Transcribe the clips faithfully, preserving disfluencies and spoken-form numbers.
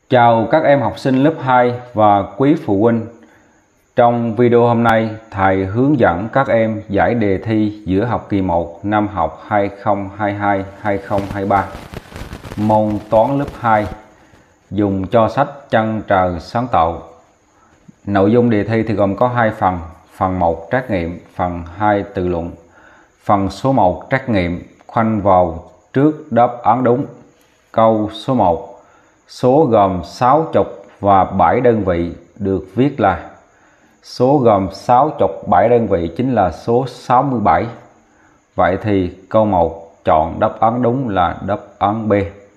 Chào các em học sinh lớp hai và quý phụ huynh. Trong video hôm nay, thầy hướng dẫn các em giải đề thi giữa học kỳ một năm học hai không hai hai hai không hai ba môn toán lớp hai dùng cho sách Chân Trời Sáng Tạo. Nội dung đề thi thì gồm có hai phần: phần một trắc nghiệm, phần hai tự luận. Phần số một trắc nghiệm, khoanh vào trước đáp án đúng. Câu số một: số gồm sáu chục và bảy đơn vị được viết là. Số gồm sáu chục bảy đơn vị chính là số sáu mươi bảy. Vậy thì câu một chọn đáp án đúng là đáp án B.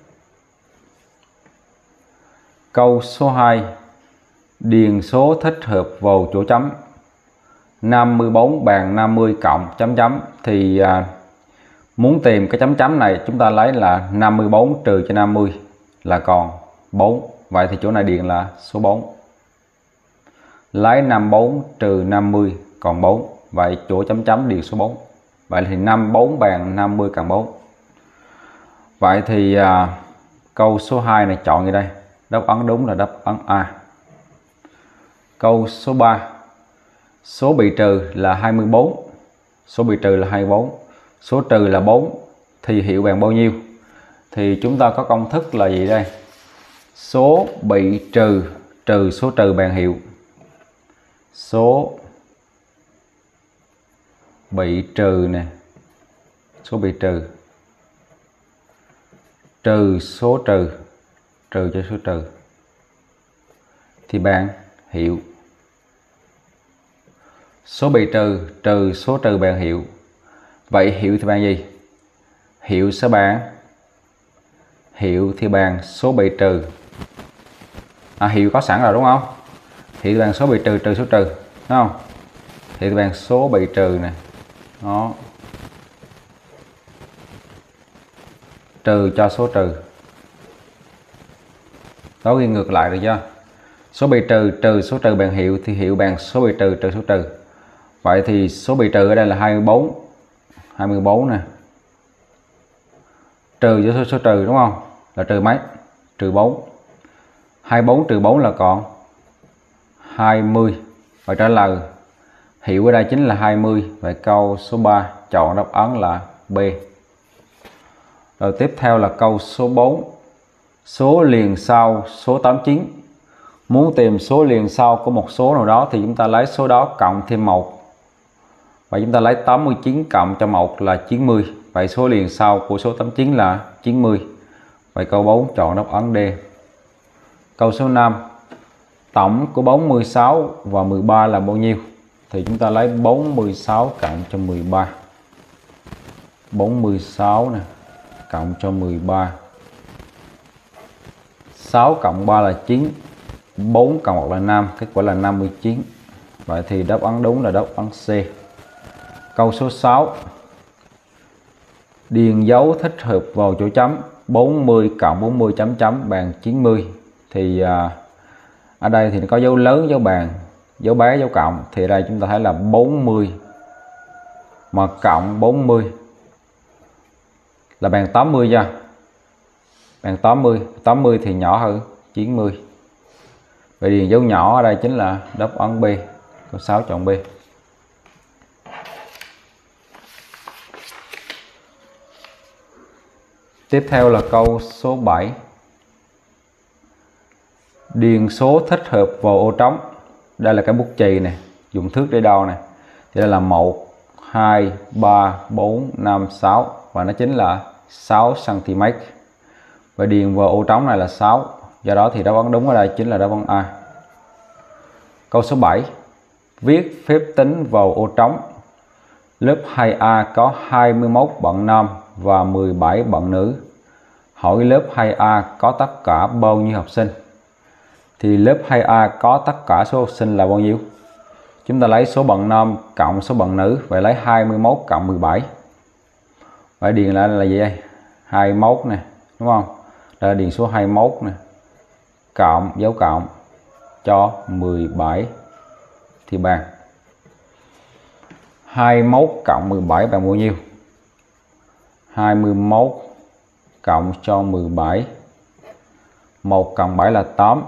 Câu số hai: điền số thích hợp vào chỗ chấm. năm mươi bốn bằng năm mươi cộng chấm chấm thì à, muốn tìm cái chấm chấm này chúng ta lấy là năm mươi bốn trừ cho năm mươi là còn bốn. Vậy thì chỗ này điền là số bốn. Lấy năm mươi bốn trừ năm mươi còn bốn. Vậy chỗ chấm chấm điền số bốn. Vậy thì năm mươi bốn bằng năm mươi cộng bốn. Vậy thì à, câu số hai này chọn như đây. Đáp án đúng là đáp án A. Câu số ba: số bị trừ là hai mươi bốn. Số bị trừ là hai mươi bốn. Số trừ là bốn thì hiệu bằng bao nhiêu? Thì chúng ta có công thức là gì đây? Số bị trừ trừ số trừ bằng hiệu. Số bị trừ nè, số bị trừ trừ số trừ trừ cho số trừ thì bằng hiệu. Số bị trừ trừ số trừ bằng hiệu. Vậy hiệu thì bằng gì? Hiệu sẽ bằng hiệu thì bằng số bị trừ. À, hiệu có sẵn rồi đúng không? Hiệu bằng số bị trừ trừ số trừ, đúng không? Hiệu bằng số bị trừ này, đó, trừ cho số trừ. Đó, ghi ngược lại được chưa? Số bị trừ trừ số trừ bằng hiệu thì hiệu bằng số bị trừ trừ số trừ. Vậy thì số bị trừ ở đây là hai mươi bốn. hai mươi bốn nè. Trừ cho số, số trừ đúng không? Là trừ mấy? Trừ bốn. hai mươi bốn trừ bốn là còn hai mươi. Và trả lời hiệu ở đây chính là hai mươi. Vậy câu số ba chọn đáp án là B. Rồi tiếp theo là câu số bốn. Số liền sau số tám mươi chín. Muốn tìm số liền sau của một số nào đó thì chúng ta lấy số đó cộng thêm một. Và chúng ta lấy tám mươi chín cộng cho một là chín mươi. Vậy số liền sau của số tám mươi chín là chín mươi. Vậy câu bốn chọn đáp án D. Câu số năm. Tổng của bốn mươi sáu và mười ba là bao nhiêu? Thì chúng ta lấy bốn mươi sáu cộng cho mười ba. bốn mươi sáu nè, cộng cho mười ba. sáu cộng ba là chín. bốn cộng một là năm. Kết quả là năm mươi chín. Vậy thì đáp án đúng là đáp án C. Câu số sáu. Điền dấu thích hợp vào chỗ chấm. bốn mươi cộng bốn mươi chấm chấm bằng chín mươi. Thì à, ở đây thì nó có dấu lớn, dấu bàn, dấu bé, dấu cộng. Thì ở đây chúng ta thấy là bốn mươi mà cộng bốn mươi là bằng tám mươi nha. Bằng tám mươi. tám mươi thì nhỏ hơn chín mươi. Vậy điền dấu nhỏ ở đây chính là đáp án B. Câu sáu chọn B. Tiếp theo là câu số bảy. Điền số thích hợp vào ô trống. Đây là cái bút chì này, dùng thước để đo này. Thì đây là một, hai, ba, bốn, năm, sáu. Và nó chính là sáu xăng ti mét. Và điền vào ô trống này là sáu. Do đó thì đáp án đúng ở đây chính là đáp án A. Câu số bảy. Viết phép tính vào ô trống. Lớp hai A có hai mươi mốt bạn nam và mười bảy bạn nữ. Hỏi lớp hai A có tất cả bao nhiêu học sinh? Thì lớp hai A có tất cả số học sinh là bao nhiêu? Chúng ta lấy số bạn nam cộng số bạn nữ. Vậy lấy hai mươi mốt cộng mười bảy. Vậy điền lại là gì đây? hai mươi mốt nè, đúng không? Đây là điền số hai mươi mốt nè, cộng dấu cộng cho mười bảy thì bằng. hai mươi mốt cộng mười bảy bằng bao nhiêu? hai mươi mốt cộng cho mười bảy một cộng bảy là tám,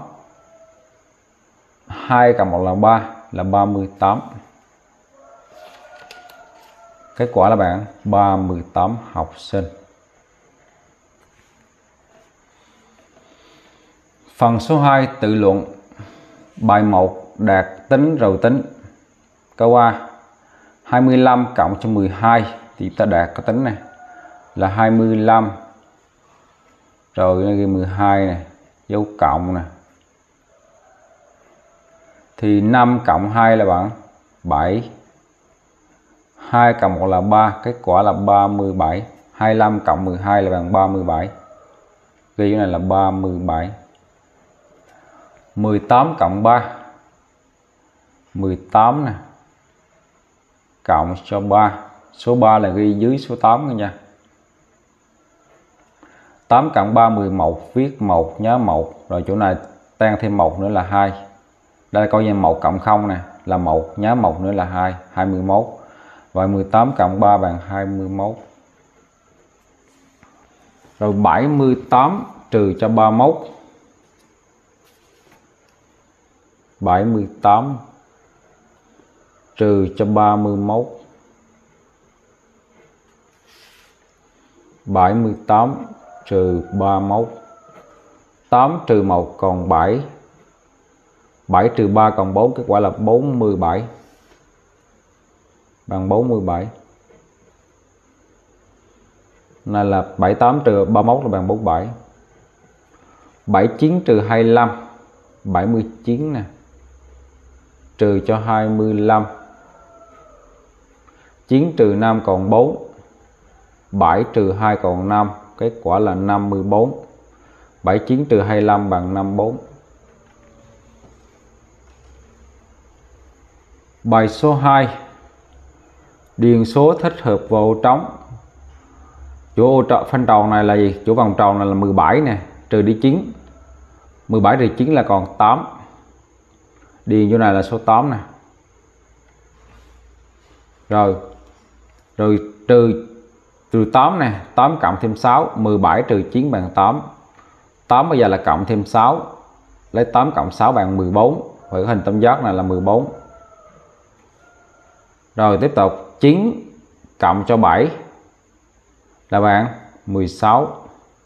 hai cộng một là ba, là ba mươi tám. Kết quả là bạn ba mươi tám học sinh. Phần số hai tự luận. Bài một đạt tính rồi tính. Câu A, hai mươi lăm cộng cho mười hai thì ta đạt có tính này là hai mươi lăm. Rồi ghi mười hai này, dấu cộng nè. Thì năm cộng hai là bạn bảy. hai cộng một là ba, kết quả là ba mươi bảy. hai mươi lăm cộng mười hai là bằng ba mươi bảy. Ghi cái này là ba mươi bảy. mười tám cộng ba, mười tám nè, cộng cho ba, số ba là ghi dưới số tám thôi nha. tám cộng ba mười một, viết một nhớ một, rồi chỗ này tan thêm một nữa là hai. Đây coi như một cộng không nè, là một, nhớ một nữa là hai, hai mươi mốt. Và mười tám cộng ba bằng hai mươi mốt. Rồi bảy mươi tám trừ cho ba mươi mốt. bảy mươi tám trừ cho ba mươi mốt. bảy mươi tám trừ ba mươi mốt. tám trừ một còn bảy. bảy trừ ba còn bốn, kết quả là bốn mươi bảy. Bằng bốn mươi bảy. Này là bảy mươi tám trừ ba mươi mốt là bằng bốn mươi bảy. bảy mươi chín trừ hai mươi lăm, bảy mươi chín nè, trừ cho hai mươi lăm. chín trừ năm còn bốn. bảy trừ hai còn năm, kết quả là năm mươi bốn. bảy mươi chín trừ hai mươi lăm bằng năm mươi bốn. Bài số hai. Điền số thích hợp vào ô trống. Chỗ ô phanh tròn này là gì? Chỗ vòng tròn này là mười bảy nè, trừ đi chín. mười bảy trừ chín là còn tám. Điền chỗ này là số tám nè. Rồi. Rồi trừ trừ tám nè, tám cộng thêm sáu, mười bảy trừ chín bằng tám. tám bây giờ là cộng thêm sáu. Lấy tám cộng sáu bằng mười bốn. Vậy cái hình tam giác này là mười bốn. Rồi tiếp tục chín cộng cho bảy là bằng mười sáu.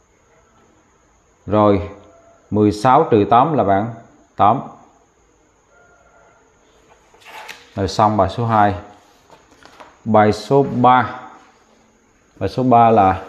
Rồi mười sáu trừ tám là bằng tám. Rồi xong bài số hai. Bài số ba. Bài số ba là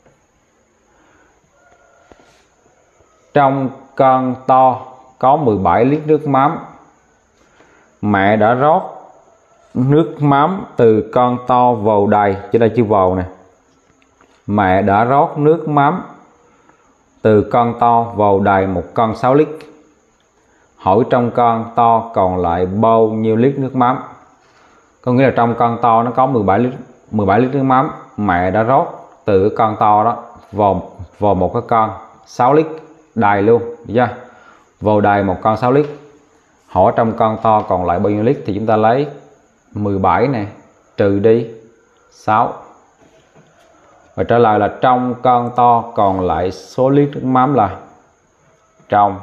trong con to có mười bảy lít nước mắm. Mẹ đã rót nước mắm từ con to vào đầy, trên đây chữ vào nè. Mẹ đã rót nước mắm từ con to vào đầy một con sáu lít. Hỏi trong con to còn lại bao nhiêu lít nước mắm? Có nghĩa là trong con to nó có mười bảy lít, mười bảy lít nước mắm. Mẹ đã rót từ cái con to đó vào vào một cái con sáu lít đầy luôn, được chưa? Vào đầy một con sáu lít. Hỏi trong con to còn lại bao nhiêu lít thì chúng ta lấy mười bảy này trừ đi sáu. Và trả lời là trong con to còn lại số lít nước mắm là trong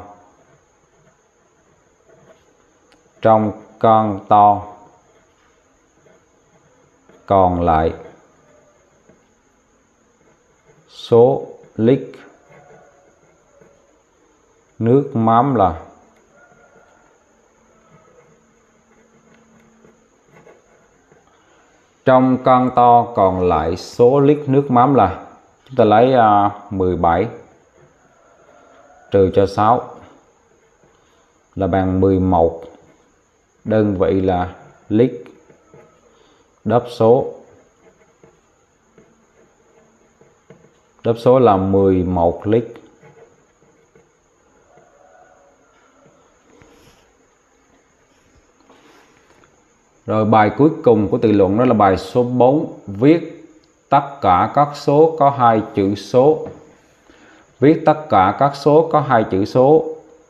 trong con to còn lại số lít nước mắm là trong con to còn lại số lít nước mắm là chúng ta lấy uh, mười bảy trừ cho sáu là bằng mười một. Đơn vị là lít. Đáp số Đáp số là mười một lít. Rồi bài cuối cùng của tự luận đó là bài số bốn. Viết tất cả các số có hai chữ số. Viết tất cả các số có hai chữ số.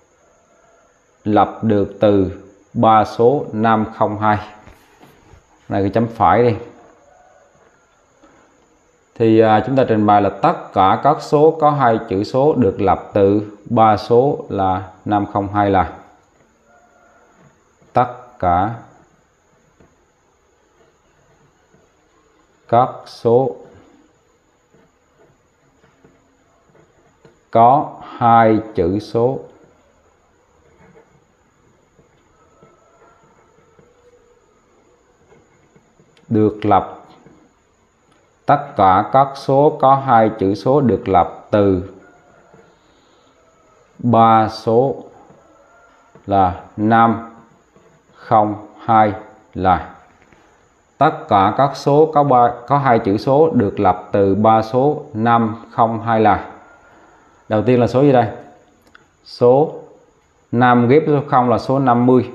Lập được từ ba số năm không hai. Này cái chấm phải đi. Thì à, chúng ta trình bày là tất cả các số có hai chữ số được lập từ ba số là năm không hai là tất cả các số có hai chữ số được lập tất cả các số có hai chữ số được lập từ ba số là năm không hai là tất cả các số có ba có hai chữ số được lập từ ba số năm không hai là. Đầu tiên là số gì đây? Số năm ghép số không là số năm mươi.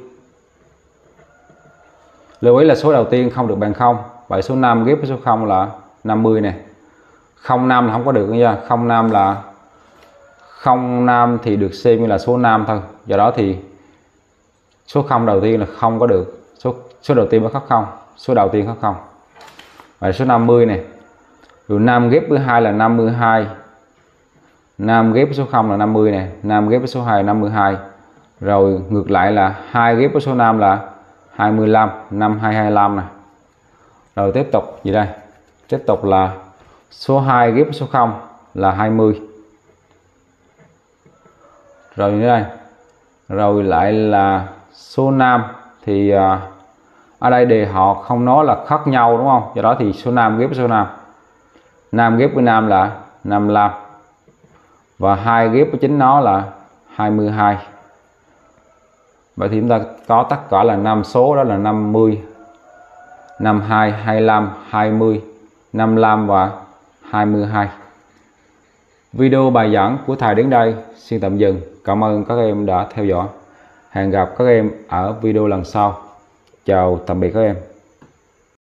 Lưu ý là số đầu tiên không được bằng không. Vậy số năm ghép với số không là năm mươi này. không năm là không có được nha. không năm là không năm thì được xem như là số năm thôi. Do đó thì số không đầu tiên là không có được. Số số đầu tiên mới có không. Số đầu tiên có không. Vậy số năm mươi này. Rồi năm ghép với hai là năm mươi hai. năm ghép với số không là năm mươi này. năm ghép với số hai là năm mươi hai. Rồi ngược lại là hai ghép với số năm là hai mươi lăm. năm hai hai lăm này. Rồi tiếp tục gì đây? Tiếp tục là số hai ghép với số không là hai mươi. Rồi như đây. Rồi lại là số năm thì uh, ở đây đề họ không nói là khác nhau đúng không? Do đó thì số năm ghép với số năm. năm ghép với năm là năm mươi lăm. Và hai ghép với chính nó là hai mươi hai. Vậy thì chúng ta có tất cả là năm số, đó là năm mươi, năm mươi hai, hai mươi lăm, hai mươi, năm mươi lăm và hai mươi hai. Video bài giảng của thầy đến đây xin tạm dừng. Cảm ơn các em đã theo dõi. Hẹn gặp các em ở video lần sau. Chào tạm biệt các em.